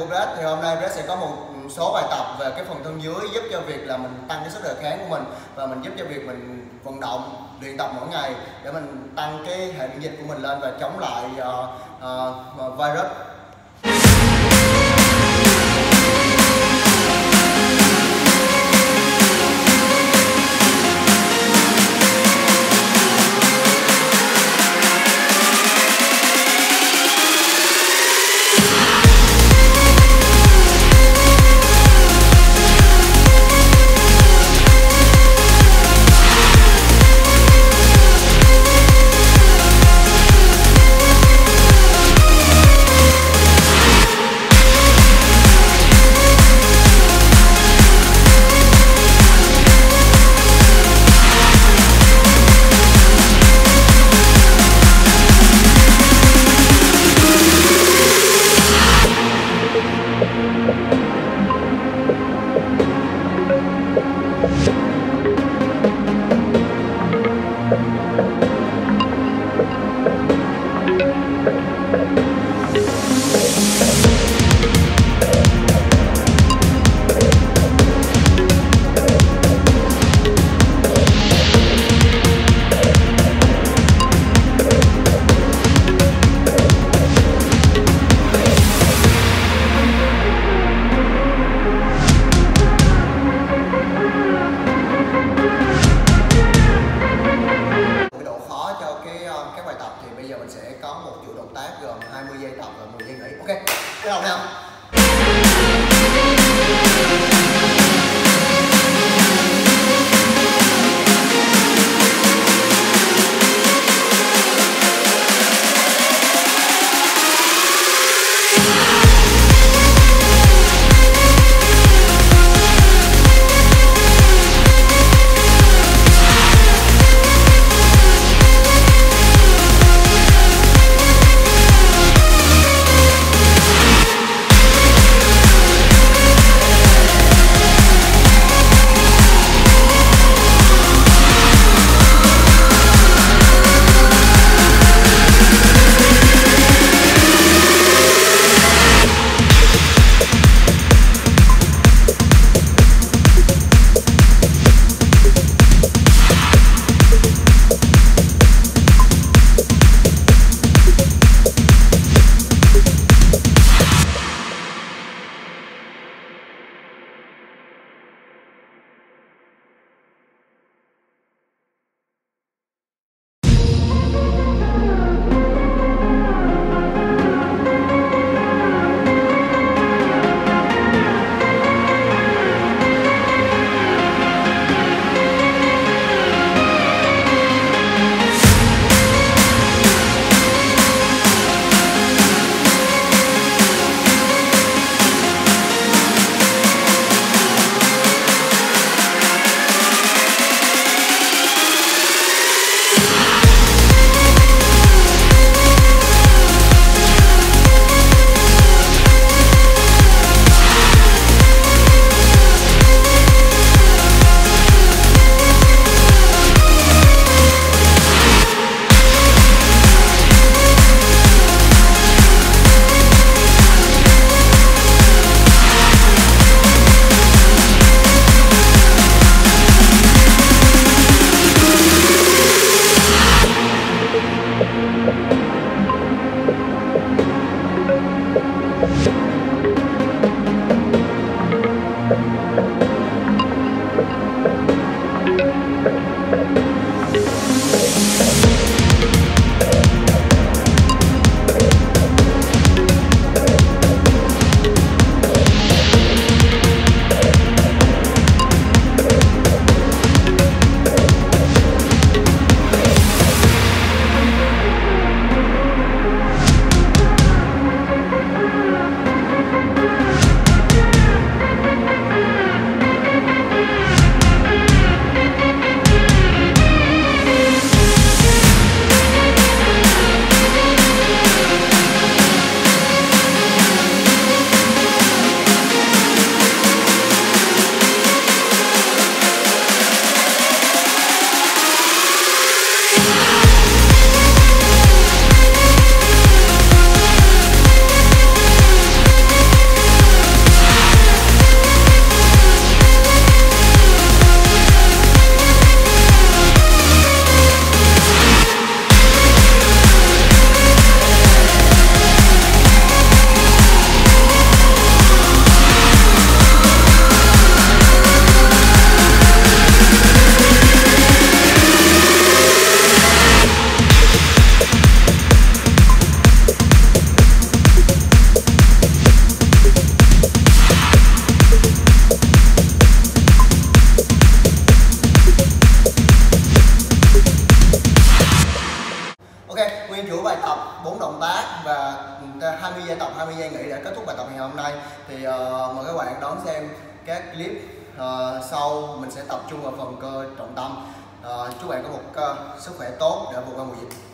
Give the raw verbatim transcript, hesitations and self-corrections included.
Brad. Thì hôm nay Brad sẽ có một số bài tập về cái phần thân dưới giúp cho việc là mình tăng cái sức đề kháng của mình, và mình giúp cho việc mình vận động luyện tập mỗi ngày để mình tăng cái hệ miễn dịch của mình lên và chống lại uh, uh, virus. Gồm hai mươi giây tập và mười giây nghỉ. Ok, bắt đầu nào. động tác và hai mươi giây tập, hai mươi giây nghỉ để kết thúc bài tập ngày hôm nay. Thì uh, mời các bạn đón xem các clip uh, sau. Mình sẽ tập trung vào phần cơ trọng tâm. Uh, chúc bạn có một uh, sức khỏe tốt để vượt qua mùa dịch.